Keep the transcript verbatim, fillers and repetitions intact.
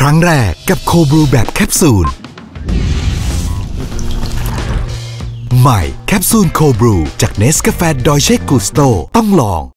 รั้งแรกกับโคบรูแบบแคปซูลใหม่แคปซูลโคบรูจากเนสกาแฟดอยเช่กุสโตต้องลอง